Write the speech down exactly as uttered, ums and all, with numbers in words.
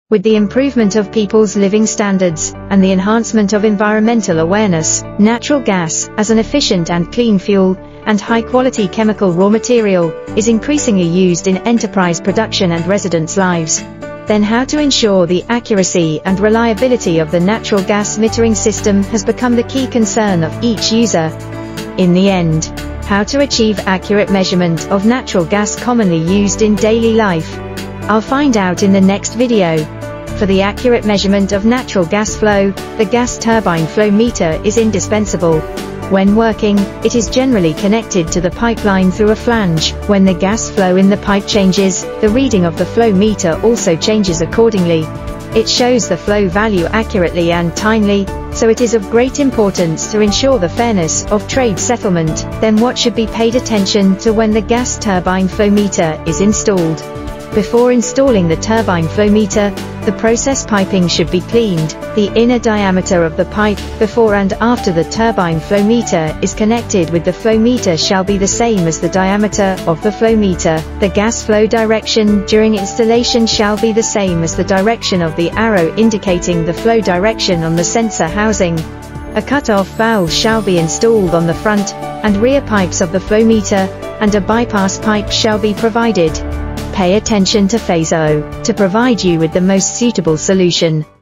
With the improvement of people's living standards, and the enhancement of environmental awareness, natural gas, as an efficient and clean fuel, and high-quality chemical raw material, is increasingly used in enterprise production and residents' lives. Then how to ensure the accuracy and reliability of the natural gas metering system has become the key concern of each user. In the end, how to achieve accurate measurement of natural gas commonly used in daily life. I'll find out in the next video. For the accurate measurement of natural gas flow, the gas turbine flow meter is indispensable. When working, it is generally connected to the pipeline through a flange. When the gas flow in the pipe changes, the reading of the flow meter also changes accordingly. It shows the flow value accurately and timely, so it is of great importance to ensure the fairness of trade settlement. Then what should be paid attention to when the gas turbine flow meter is installed? Before installing the turbine flow meter, the process piping should be cleaned. The inner diameter of the pipe, before and after the turbine flow meter is connected with the flow meter, shall be the same as the diameter of the flow meter. The gas flow direction during installation shall be the same as the direction of the arrow indicating the flow direction on the sensor housing. A cut-off valve shall be installed on the front and rear pipes of the flow meter, and a bypass pipe shall be provided. Pay attention to Feejoy to provide you with the most suitable solution.